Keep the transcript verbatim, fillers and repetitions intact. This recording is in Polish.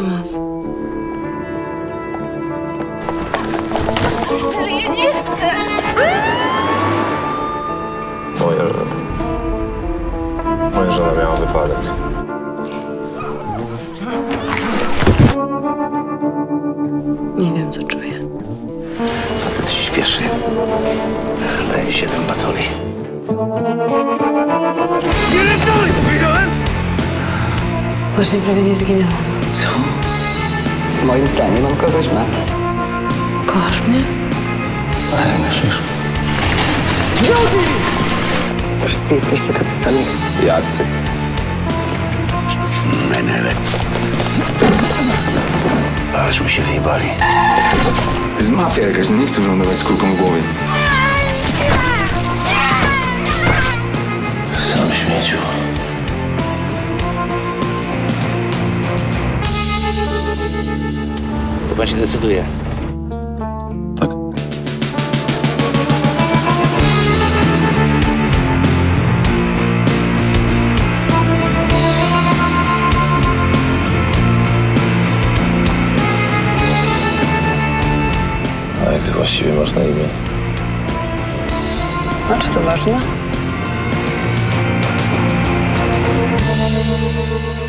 przemoc. Ale ja nie chcę! Moja żona. Moja żona miała wypadek. Nie wiem, co czuję. Facet się śpieszy. Daje siedem batoli. Nie ręknąłeś! Powiedziałem? Właśnie prawie nie zginęłam. Co? Moim zdaniem on kogoś ma. Kochasz mnie? A jak myślisz? Wszyscy jesteście tacy sami. Jacy? Menele. Aleśmy się wyjebali. To jest mafia jakaś, nie chcę wylądować z kulką w głowie. Sam śmieciu. Chyba się decyduje. Tak? A jak ty właściwie masz na imię? A czy to ważne?